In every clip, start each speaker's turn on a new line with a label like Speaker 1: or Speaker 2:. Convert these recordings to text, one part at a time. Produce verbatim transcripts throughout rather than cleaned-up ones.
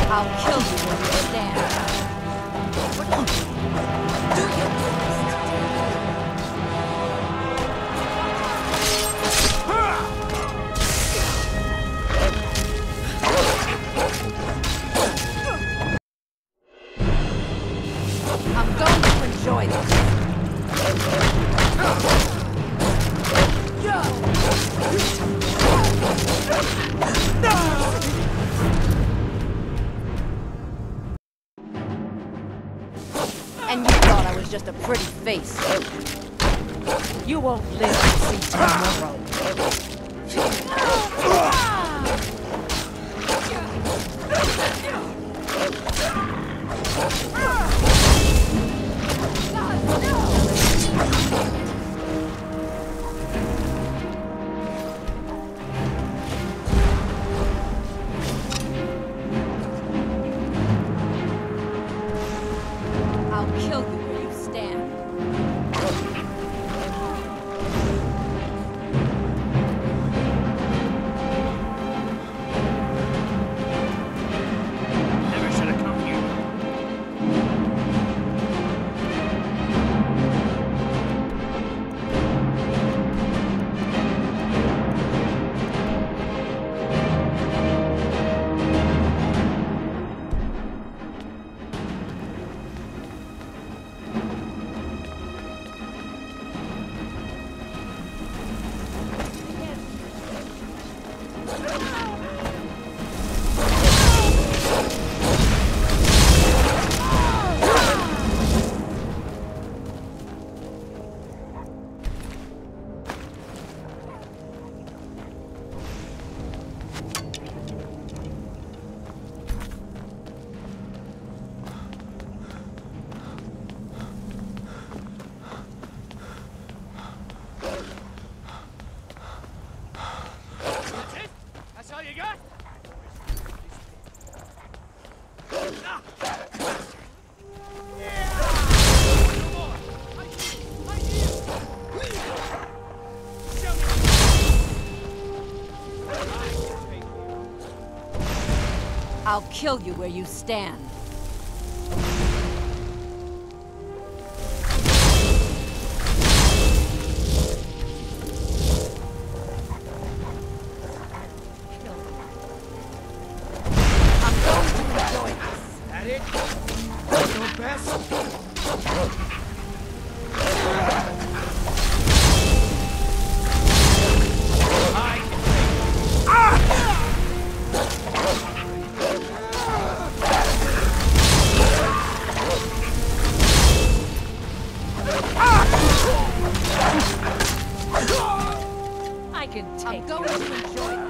Speaker 1: I'll kill you where you stand. Do your best. I'm going to enjoy this. And you thought I was just a pretty face. You won't live to see tomorrow. I'll kill you where you stand.
Speaker 2: Never should have come here. That's all you got?
Speaker 1: I'll kill you where you stand. I can take I'm going to enjoy it.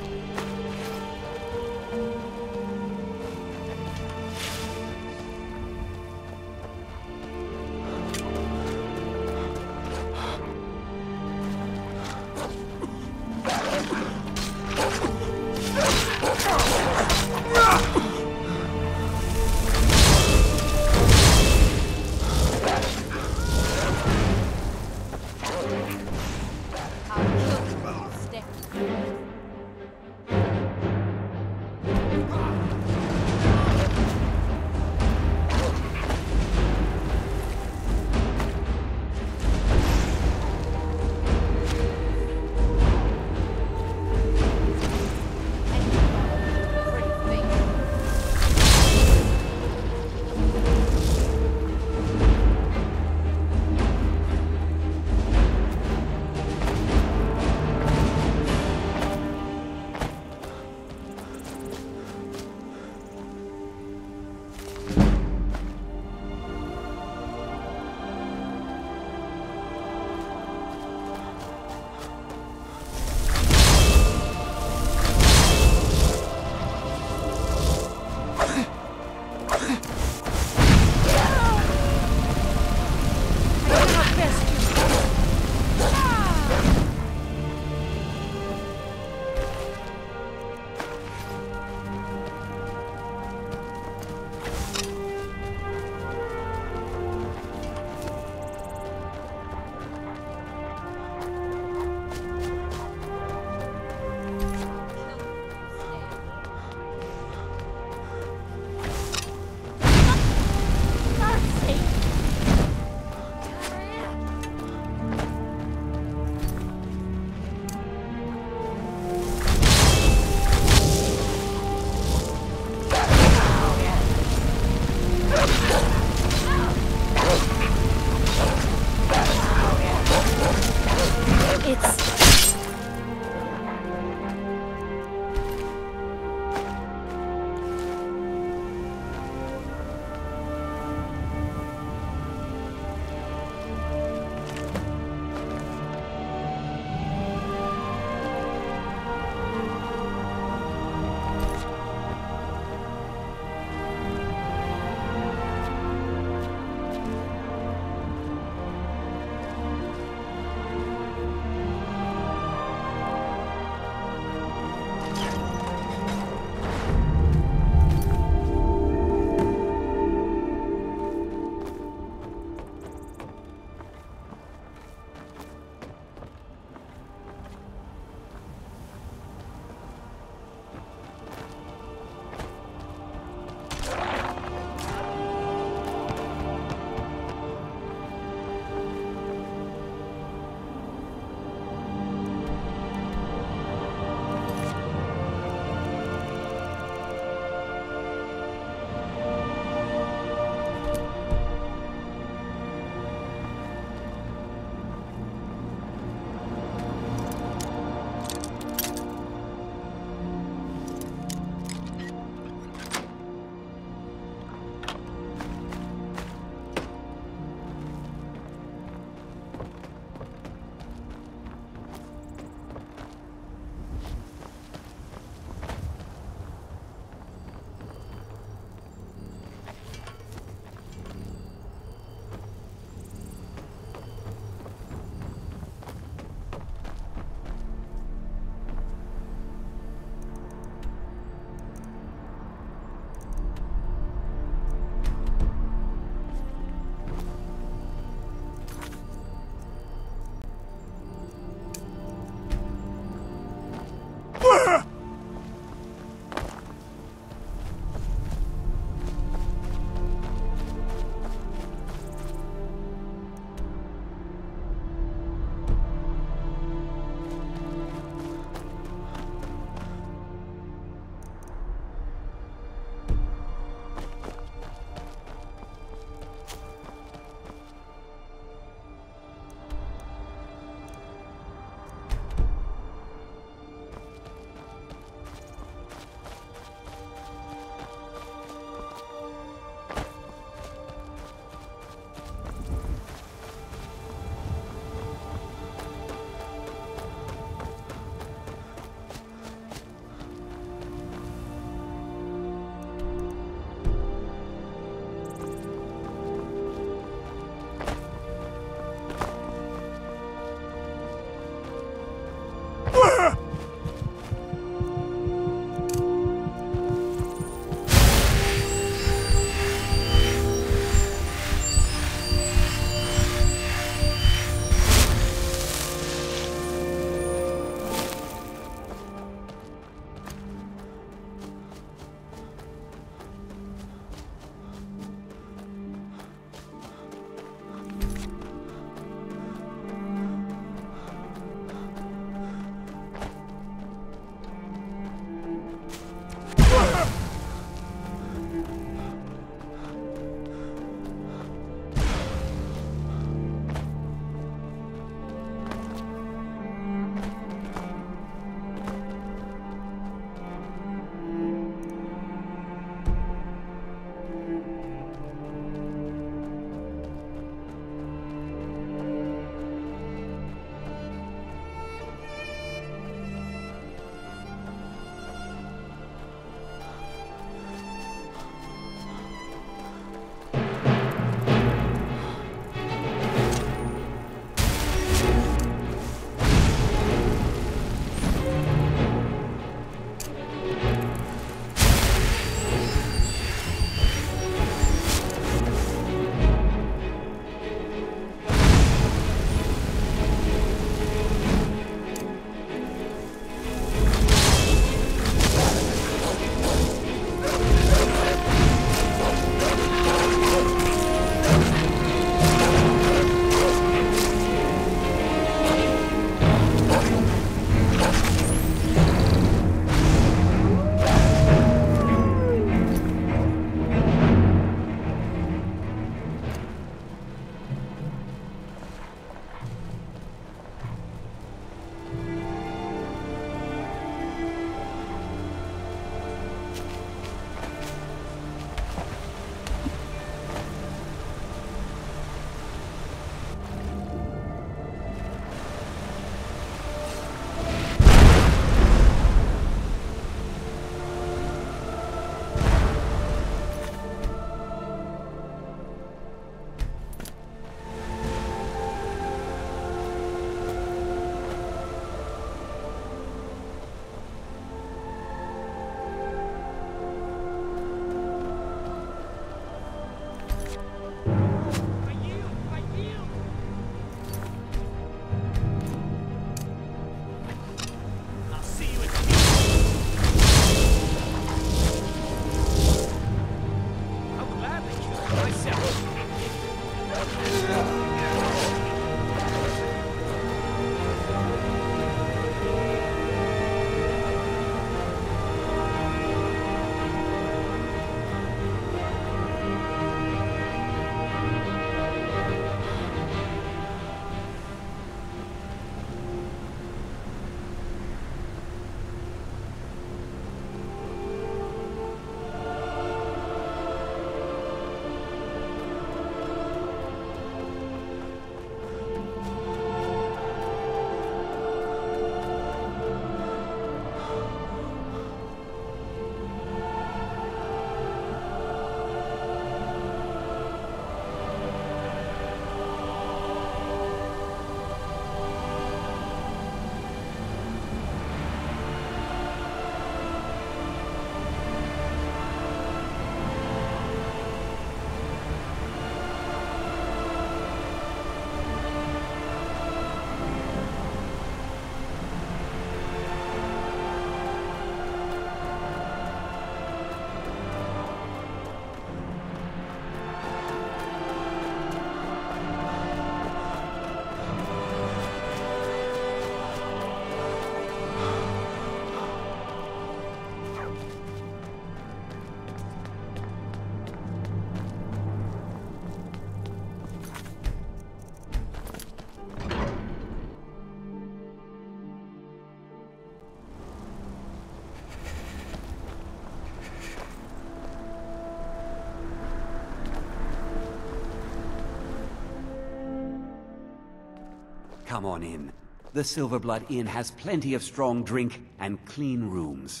Speaker 3: come on in. The Silverblood Inn has plenty of strong drink and clean rooms.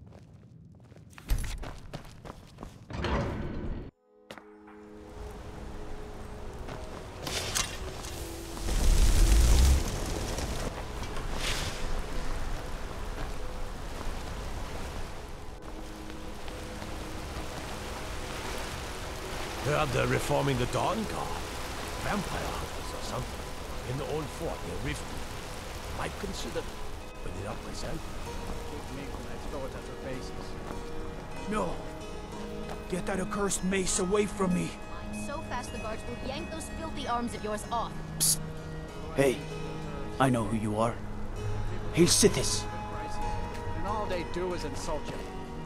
Speaker 4: Heard they're reforming the Dawn Guard. Vampire hunters or something. In the old fort near Rift. Might consider putting it up myself.
Speaker 2: Keep me when I throw it at their faces.
Speaker 5: No. Get that accursed mace away from me.
Speaker 6: So fast the guards will yank those filthy arms of yours off.
Speaker 5: Psst. Hey, I know who you are. Hail Sithis.
Speaker 2: And all they do is insult you.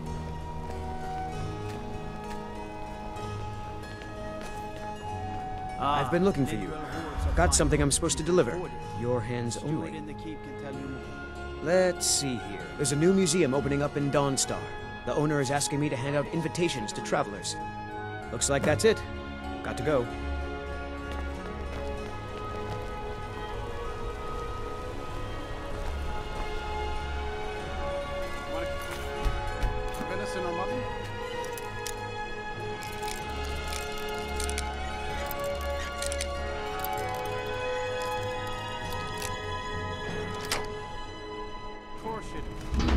Speaker 7: I've been looking for you. Got something I'm supposed to deliver. Your hands only. Let's see here. There's a new museum opening up in Dawnstar. The owner is asking me to hand out invitations to travelers. Looks like that's it. Got to go.
Speaker 2: Venison or mutton? Of course you do.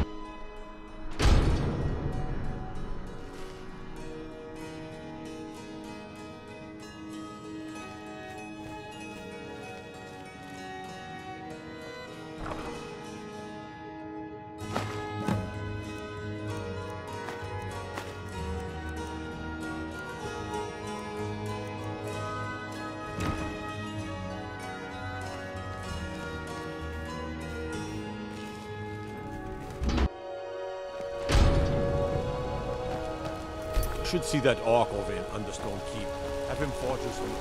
Speaker 4: Should see that orc over in Understone Keep. Have him forge us some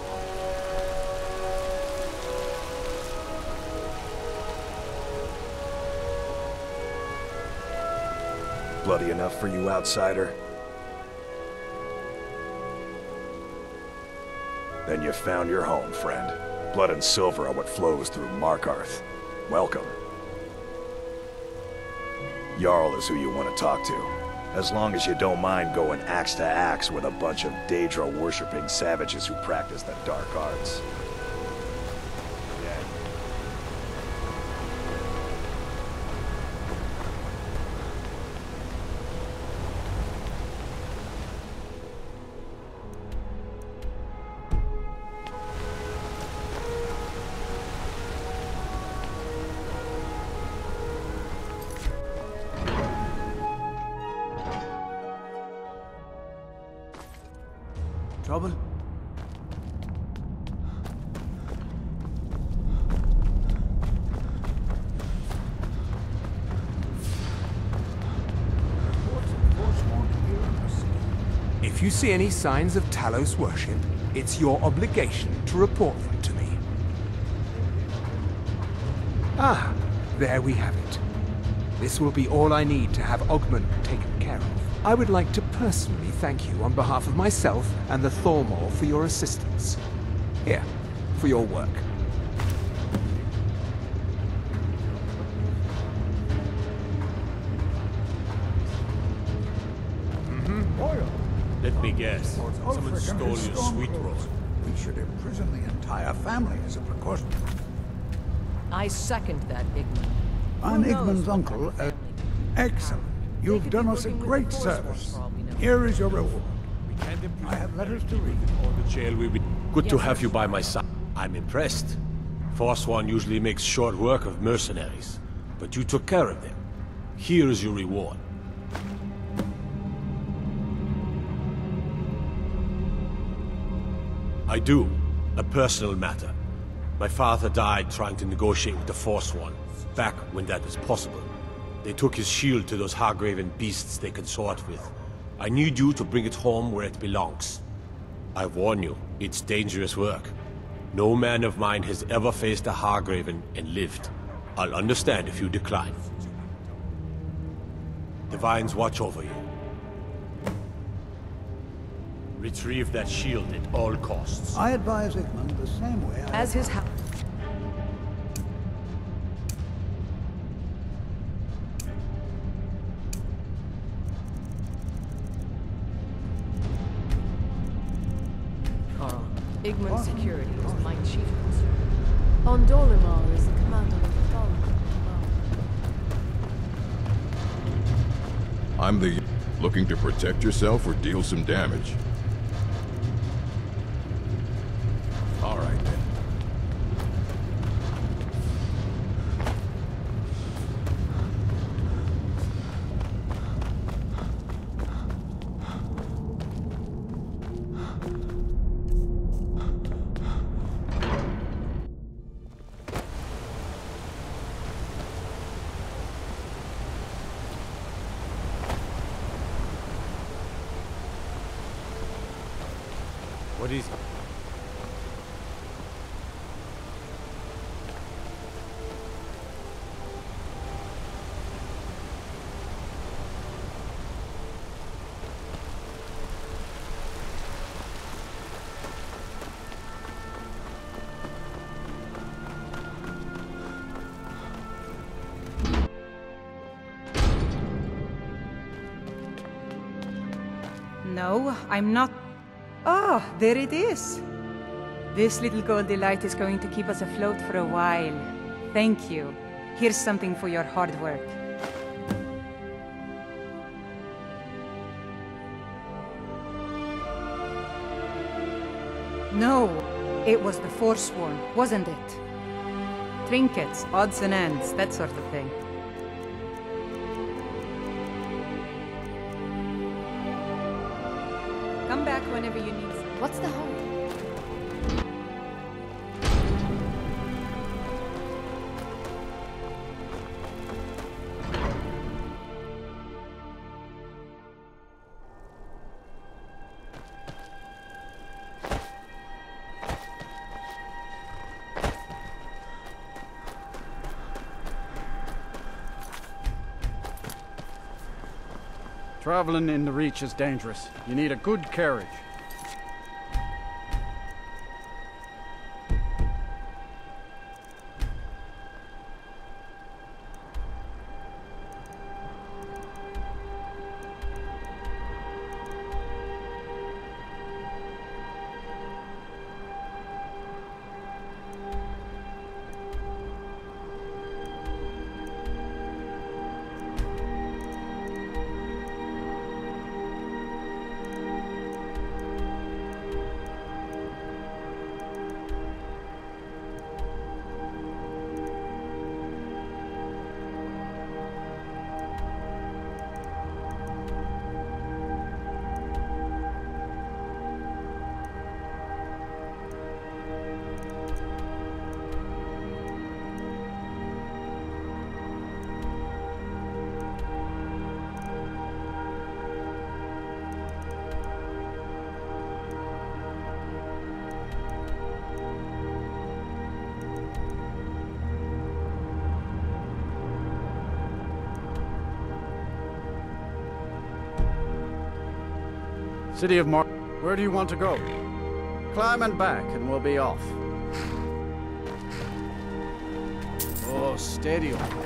Speaker 4: armor.
Speaker 8: Bloody enough for you, outsider? Then you found your home, friend. Blood and silver are what flows through Markarth. Welcome. Jarl is who you want to talk to. As long as you don't mind going axe to axe with a bunch of Daedra-worshipping savages who practice the dark arts.
Speaker 5: Trouble?
Speaker 9: If you see any signs of Talos worship, it's your obligation to report them to me. Ah, there we have it. This will be all I need to have Ogmund taken care of. I would like to personally thank you on behalf of myself and the Thormor for your assistance. Here, for your work.
Speaker 4: Mm-hmm. Oil. Let me guess. Someone stole your sweet roll.
Speaker 10: We should imprison the entire family as a precaution.
Speaker 1: I second that, Igmund.
Speaker 10: I'm
Speaker 1: Who knows
Speaker 10: Igmund's
Speaker 1: what
Speaker 10: uncle.
Speaker 1: kind of
Speaker 10: Uh,
Speaker 1: family-
Speaker 10: excellent. You've done us a great service. Here is your reward. I have letters to read.
Speaker 4: Or the jail will be good to
Speaker 1: Yes,
Speaker 4: have
Speaker 1: sir.
Speaker 4: you by my side. I'm impressed. Forsworn usually makes short work of mercenaries, but you took care of them. Here is your reward. I do. A personal matter. My father died trying to negotiate with the Forsworn, back when that was possible. They took his shield to those Hargraven beasts they consort with. I need you to bring it home where it belongs. I warn you, it's dangerous work. No man of mine has ever faced a Hargraven and lived. I'll understand if you decline. Divines watch over you. Retrieve that shield at all costs.
Speaker 10: I advise Igmund the same way I...
Speaker 1: As his house.
Speaker 11: Gondolimar is the commander of the Dargoth.
Speaker 12: I'm the... Looking to protect yourself or deal some damage? All right, then.
Speaker 4: What is it?
Speaker 13: No, I'm not. Oh, there it is. This little goldy light is going to keep us afloat for a while. Thank you. Here's something for your hard work. No, it was the Forsworn, wasn't it? Trinkets, odds and ends, that sort of thing. Come back whenever you need some.
Speaker 6: What's the hurry?
Speaker 2: Traveling in the Reach is dangerous. You need a good carriage. City of Mar... Where do you want to go? Climb and back and we'll be off. Oh, steady on.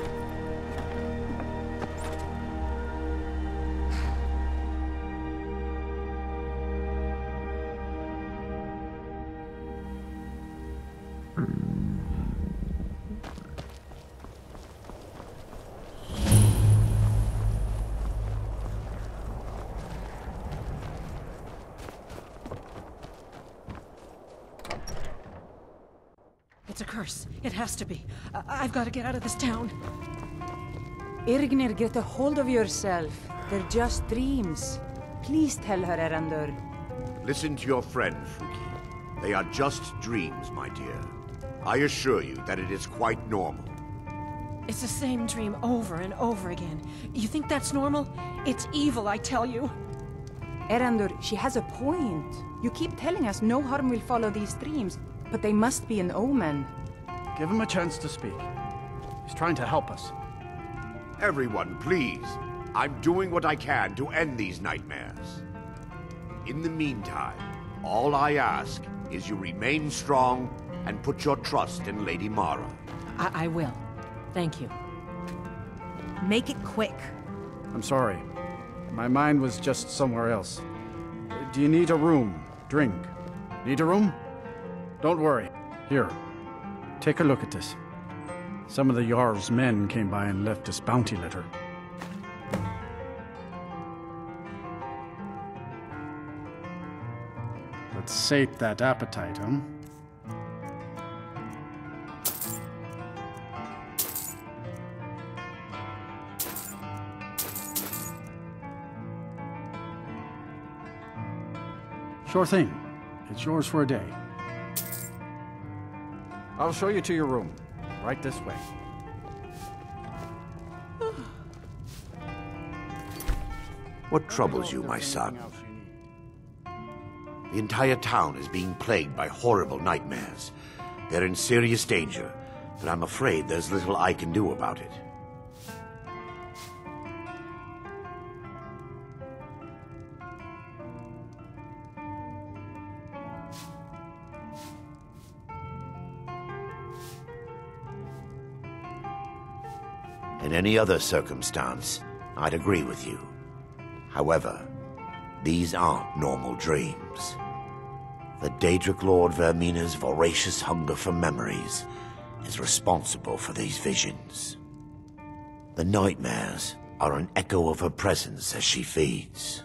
Speaker 11: It's a curse. It has to be. I I've got to get out of this town.
Speaker 13: Irgnir, get a hold of yourself. They're just dreams. Please tell her, Erandur.
Speaker 14: Listen to your friend, Fuki. They are just dreams, my dear. I assure you that it is quite normal.
Speaker 11: It's the same dream over and over again. You think that's normal? It's evil, I tell you.
Speaker 13: Erandur, she has a point. You keep telling us no harm will follow these dreams, but they must be an omen.
Speaker 2: Give him a chance to speak. He's trying to help us.
Speaker 14: Everyone, please. I'm doing what I can to end these nightmares. In the meantime, all I ask is you remain strong and put your trust in Lady Mara.
Speaker 11: I, I will. Thank you. Make it quick.
Speaker 2: I'm sorry. My mind was just somewhere else. Do you need a room? Drink? Need a room? Don't worry. Here. Take a look at this. Some of the Jarl's men came by and left this bounty letter. Let's sate that appetite, huh? Sure thing. It's yours for a day. I'll show you to your room. Right this way.
Speaker 14: What troubles you, my son? The entire town is being plagued by horrible nightmares. They're in serious danger, but I'm afraid there's little I can do about it. In any other circumstance, I'd agree with you. However, these aren't normal dreams. The Daedric Lord Vermina's voracious hunger for memories is responsible for these visions. The nightmares are an echo of her presence as she feeds.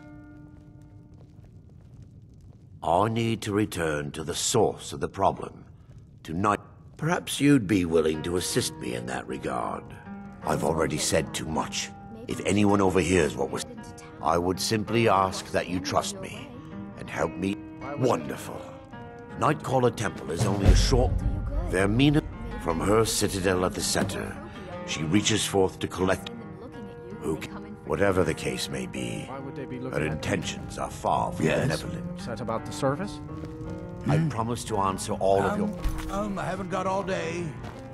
Speaker 14: I need to return to the source of the problem. Tonight, perhaps you'd be willing to assist me in that regard. I've already said too much. If anyone overhears what was... I would simply ask that you trust me and help me. Wonderful. Nightcaller Temple is only a short... Vermina, from her citadel at the center, she reaches forth to collect... Who can... Whatever the case may be, her intentions are far from
Speaker 10: Yes.
Speaker 14: benevolent.
Speaker 2: Is that about the service?
Speaker 14: I promise to answer all of
Speaker 10: Um,
Speaker 14: your...
Speaker 10: um, I haven't got all day.